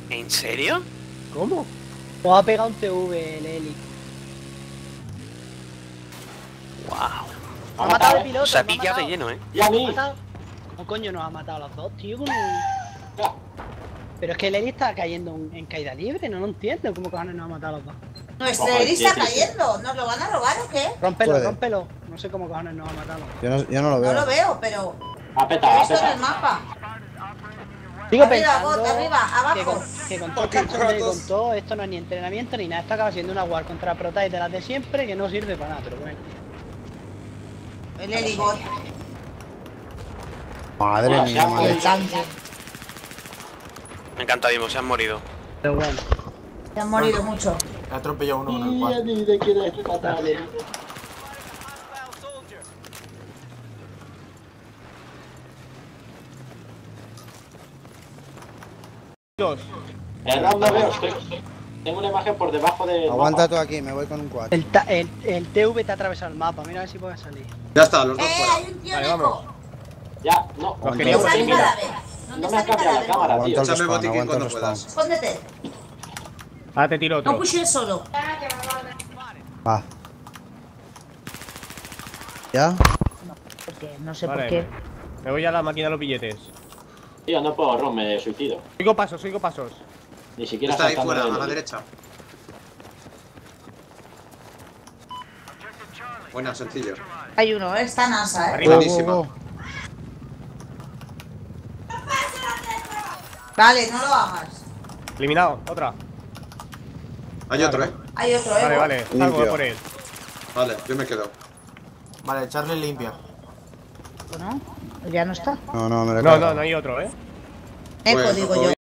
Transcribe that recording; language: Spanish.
¿En serio? ¿Cómo? O ha pegado un TV el Eli. Wow. Ha matado el piloto. Se ha me ha pillado de matado. lleno, Y a ¿Me ha mí. matado? ¿Cómo coño nos ha matado a los dos, tío? Pero es que el Eli está cayendo en caída libre, no lo entiendo. ¿Cómo cojones nos ha matado a los dos? Nuestro Ojo, Eli está sí, sí. cayendo. ¿Nos lo van a robar o qué? Rómpelo, Puede. rómpelo. No sé cómo cojones nos ha matado. Yo no lo No veo. lo veo, pero Ha he petado, ha visto en el petado. mapa. Sigo Arriba, pensando bot, arriba, abajo. que con todo el cachondeo y con todo esto no es ni entrenamiento ni nada. Esto acaba siendo una war contra Protai de las de siempre que no sirve para nada, pero bueno. El Eli bot. Madre Bueno, mía, se ha madre. El tanque. Me encanta, Dimo, se han morido. Pero bueno. Se han morido mucho. Me ha atropellado uno con el Y a cual. mí te quieres matar. No veo, tengo una imagen por debajo de. Aguanta tú aquí, me voy con un 4. El TV te ha atravesado el mapa, mira a ver si puede salir. Ya está, los dos fuera. Hay un tío Vale, Neko. vamos. Ya, no. Los ¿Dónde queríamos está mi mira. cadáver? No ¿Dónde me ha está mi cambiado la cadáver? cámara, tío. Aguanta el Échame respawn, botiquín aguanta el cuando respawn. puedas. Escóndete. Ahora te tiro No otro. pushes solo. Va. ¿Ya? Porque no sé Vale. por qué. Me voy a la máquina de los billetes. Tío, no puedo, Ron, me suicido. Oigo pasos, oigo pasos. Ni siquiera Está ahí saltando fuera, del- a la derecha. Buena, sencillo. Hay uno, está NASA, Arriba. Buenísima. Vale, no lo hagas. Eliminado, otra. Hay otro, Hay otro, Vale, Evo. vale. Salgo Limpio. por él. Vale, yo me quedo. Vale, Charlie limpia. Bueno, ya no está. No, me lo he No, cargado. no hay otro, Eco, Bueno, digo yo. voy.